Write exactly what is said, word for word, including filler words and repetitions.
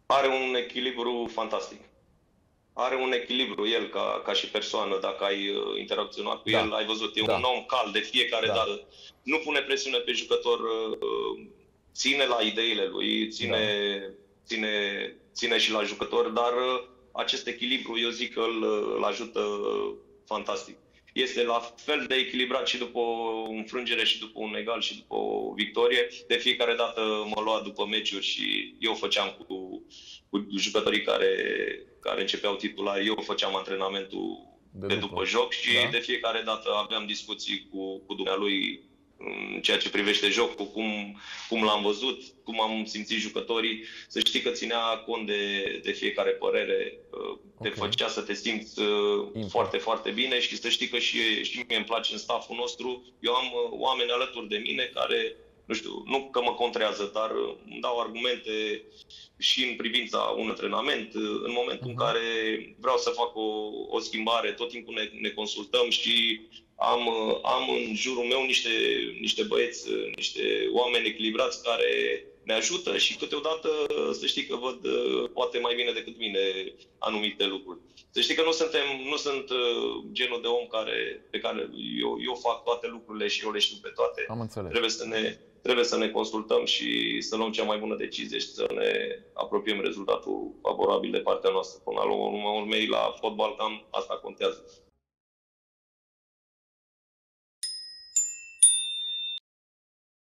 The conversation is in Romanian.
Are un echilibru fantastic. Are un echilibru el ca, ca și persoană, dacă ai uh, interacționat cu el, Da, ai văzut, e un da, om cald de fiecare da, dată. Nu pune presiune pe jucător, uh, ține la ideile lui, ține, da. ține, ține și la jucător, dar uh, acest echilibru, eu zic că îl, îl ajută uh, fantastic. Este la fel de echilibrat și după o înfrângere și după un egal și după o victorie. De fiecare dată mă lua după meciuri și eu făceam cu, cu jucătorii care, care începeau titulari, eu făceam antrenamentul De de după. după joc și Da? de fiecare dată aveam discuții cu, cu dumnealui în ceea ce privește jocul, cum, cum l-am văzut, cum am simțit jucătorii. Să știi că ținea cont de, de fiecare părere, te Ok. făcea să te simți Info. foarte, foarte bine și să știi că și, și mie îmi place în stafful nostru. Eu am oameni alături de mine care, nu știu, nu că mă contrează, dar îmi dau argumente și în privința un antrenament. În momentul uh-huh. în care vreau să fac o, o schimbare, tot timpul ne, ne consultăm și am, am în jurul meu niște, niște băieți, niște oameni echilibrați care ne ajută și câteodată să știi că văd poate mai bine decât mine anumite lucruri. Să știi că nu, suntem, nu sunt genul de om care, pe care eu, eu fac toate lucrurile și eu le știu pe toate. Am înțeles. Trebuie să ne, trebuie să ne consultăm și să luăm cea mai bună decizie și să ne apropiem rezultatul favorabil de partea noastră. Până la urmă, urmei, la fotbal cam asta contează.